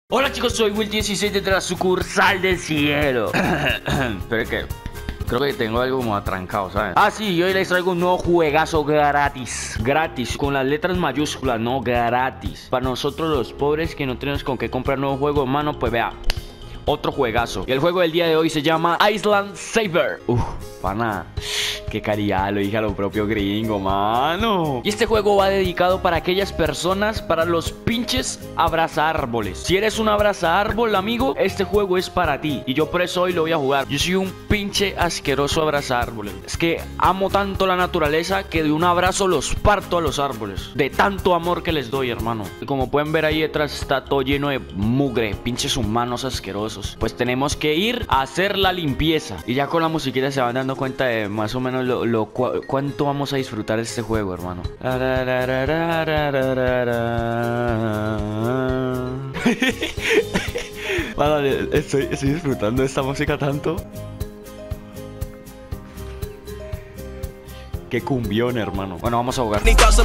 Hola chicos, soy Will16 desde la sucursal del cielo. Pero que creo que tengo algo como atrancado, ¿saben? Ah, sí, hoy les traigo un nuevo juegazo gratis. Gratis, con las letras mayúsculas, no gratis. Para nosotros los pobres que no tenemos con qué comprar nuevo juego, hermano, pues vea, otro juegazo. Y el juego del día de hoy se llama Island Saber. Pana, qué calidad, lo dije a lo propio gringo, mano. Y este juego va dedicado para aquellas personas, para los pinches abrazaárboles. Si eres un abrazaárbol, amigo, este juego es para ti. Y yo por eso hoy lo voy a jugar. Yo soy un pinche asqueroso abrazaárboles. Es que amo tanto la naturaleza que de un abrazo los parto a los árboles. De tanto amor que les doy, hermano. Y como pueden ver ahí detrás está todo lleno de mugre, pinches humanos asquerosos. Pues tenemos que ir a hacer la limpieza. Y ya con la musiquita se van dando cuenta de más o menos cuánto vamos a disfrutar de este juego, hermano. Vale, estoy disfrutando de esta música tanto. Qué cumbión, hermano. Bueno, vamos a jugar.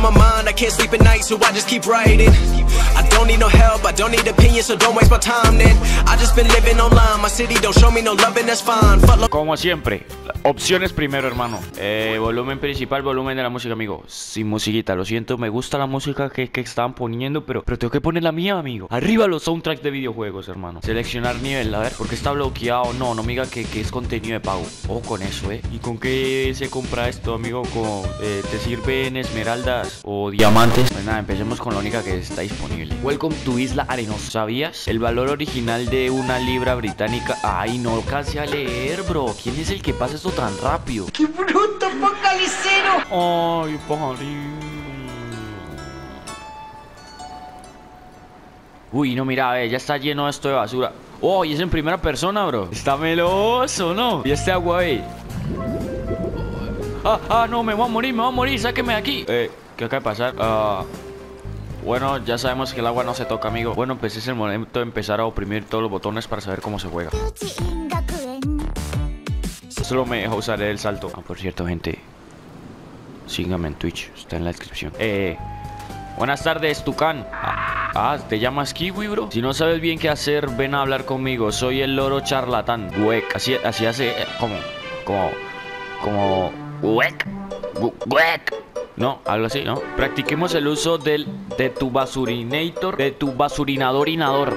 Como siempre, opciones primero, hermano. Volumen principal, volumen de la música, amigo. Sin musiquita, lo siento, me gusta la música que estaban poniendo, pero tengo que poner la mía, amigo. Arriba los soundtracks de videojuegos, hermano. Seleccionar nivel, a ver, ¿por qué está bloqueado? No me diga que es contenido de pago. Ojo con eso, ¿Y con qué se compra esto, amigo? ¿Te sirven esmeraldas o diamantes? Pues nada, empecemos con la única que está disponible. Welcome to Isla Arenosa. ¿Sabías? El valor original de una libra británica. Ay, no alcancé a leer, bro. ¿Quién es el que pasa esto tan rápido? ¡Qué bruto, focalicero! Ay, pajarín. Uy, no, mira, ya está lleno esto de basura. Oh, y es en primera persona, bro. Está meloso, ¿no? Y este agua, no, me voy a morir, sáqueme de aquí. ¿Qué acaba de pasar? Bueno, ya sabemos que el agua no se toca, amigo. Bueno, pues es el momento de empezar a oprimir todos los botones para saber cómo se juega. Solo me deja usar el salto. Por cierto, gente, síganme en Twitch, está en la descripción. Buenas tardes, Tucán. ¿Te llamas Kiwi, bro? Si no sabes bien qué hacer, ven a hablar conmigo. Soy el loro charlatán. Guec. Así hace, como Guec. No, algo así, ¿no? Practiquemos el uso de tu basurinator, de tu basurinador.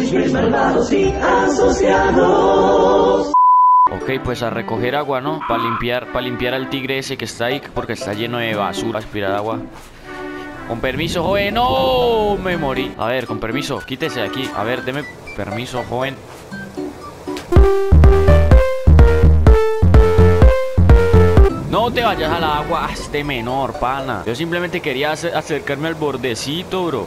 Ok, pues a recoger agua, ¿no? Para limpiar al tigre ese que está ahí, porque está lleno de basura. Aspirar agua. Con permiso, joven. ¡No! Me morí. A ver, con permiso, quítese de aquí. A ver, deme permiso, joven. No te vayas al agua, este menor, pana. Yo simplemente quería acercarme al bordecito, bro.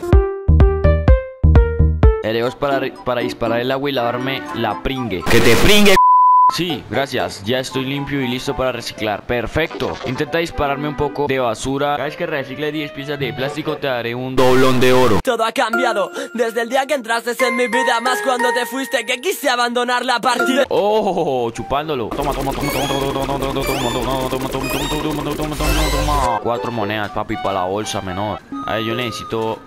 Eleos para disparar el agua y lavarme la pringue. ¡Que te pringue! Sí, gracias, ya estoy limpio y listo para reciclar. Perfecto, intenta dispararme un poco de basura. Cada vez que recicle 10 piezas de plástico te daré un doblón de oro. Todo ha cambiado desde el día que entraste en mi vida, más cuando te fuiste que quise abandonar la partida. Oh, chupándolo. Toma. 4 monedas, papi, para la bolsa, menor. A ver, yo necesito...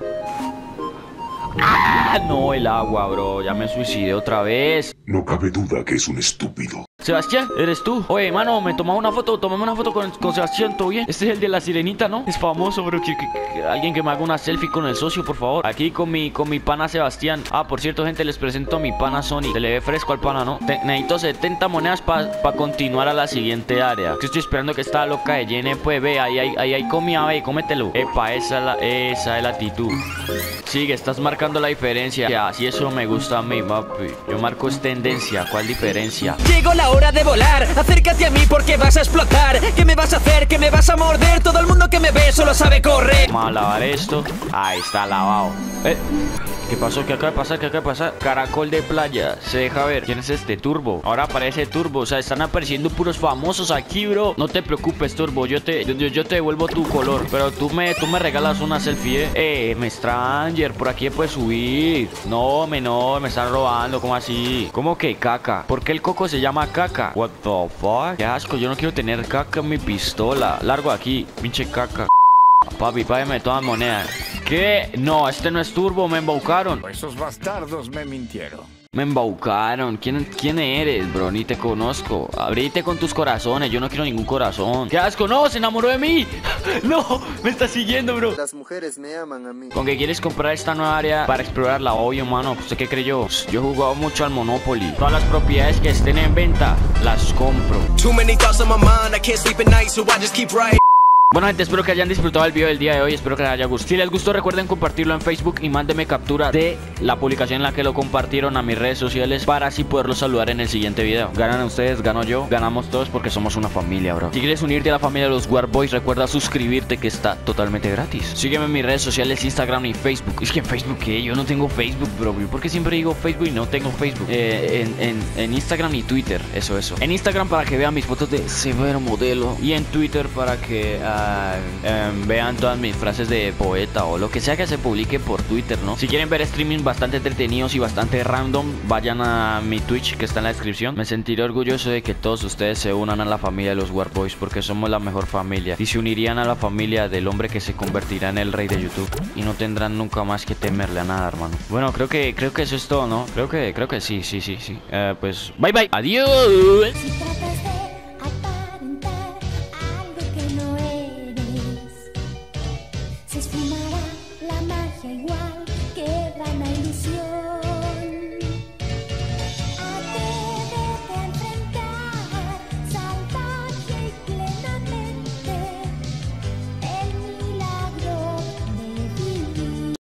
no, el agua, bro. Ya me suicidé otra vez. No cabe duda que es un estúpido. Sebastián, ¿eres tú? Oye, mano, me tomas una foto. Tómame una foto con Sebastián, ¿todo bien? Este es el de la sirenita, ¿no? Es famoso, bro. Alguien que me haga una selfie con el socio, por favor. Aquí con mi pana Sebastián. Por cierto, gente, les presento a mi pana Sony. Se le ve fresco al pana, ¿no? Necesito 70 monedas para continuar a la siguiente área. Que estoy esperando que esta loca de llene, pues, ve, ahí hay comida, ve, cómetelo. Epa, esa es la actitud. Sigue, estás marcando la diferencia. Así eso me gusta a mí, papi. Yo marco es tendencia. ¿Cuál diferencia? Llegó la hora de volar. Acércate a mí porque vas a explotar. ¿Qué me vas a hacer? ¿Qué me vas a morder? Todo el mundo que me ve solo sabe correr. Vamos a lavar esto. Ahí está lavado. ¿Qué pasó? ¿Qué acaba de pasar? Caracol de playa. Se deja ver. ¿Quién es este? Turbo. Ahora aparece Turbo. O sea, están apareciendo puros famosos aquí, bro. No te preocupes, Turbo. Yo te devuelvo tu color. Pero tú me regalas una selfie, Me Stranger. Por aquí puedes subir. No, menor. Me están robando. ¿Cómo así? ¿Cómo que caca? ¿Por qué el coco se llama caca? What the fuck? Qué asco. Yo no quiero tener caca en mi pistola. Largo aquí. Pinche caca. papi, págame todas monedas. ¿Qué? No, este no es turbo, me embaucaron. Esos bastardos me mintieron. Me embaucaron. ¿Quién eres, bro? Ni te conozco. Abrite con tus corazones. Yo no quiero ningún corazón. ¡Qué asco! ¡No! ¡Se enamoró de mí! ¡No! Me está siguiendo, bro. Las mujeres me aman a mí. ¿Con qué quieres comprar esta nueva área para explorarla? Obvio, mano. ¿Usted qué creyó? Yo he jugado mucho al Monopoly. Todas las propiedades que estén en venta, las compro. Too many thoughts on my mind, I can't sleep at night, so I just keep writing. Bueno, gente, espero que hayan disfrutado el video del día de hoy. Espero que les haya gustado. Si les gustó, recuerden compartirlo en Facebook y mándenme captura de la publicación en la que lo compartieron a mis redes sociales para así poderlos saludar en el siguiente video. Ganan ustedes, gano yo, ganamos todos porque somos una familia, bro. Si quieres unirte a la familia de los War Boys, recuerda suscribirte, que está totalmente gratis. Sígueme en mis redes sociales, Instagram y Facebook. Es que en Facebook, ¿qué? Yo no tengo Facebook, bro. ¿Por qué siempre digo Facebook y no tengo Facebook? En Instagram y Twitter, eso. En Instagram para que vean mis fotos de severo modelo y en Twitter para que vean todas mis frases de poeta o lo que sea que se publique por Twitter, ¿no? Si quieren ver streaming bastante entretenidos y bastante random, vayan a mi Twitch que está en la descripción. Me sentiré orgulloso de que todos ustedes se unan a la familia de los War Boys porque somos la mejor familia y se unirían a la familia del hombre que se convertirá en el rey de YouTube y no tendrán nunca más que temerle a nada, hermano. Bueno, creo que eso es todo, ¿no? Creo que sí. Pues bye bye. Adiós.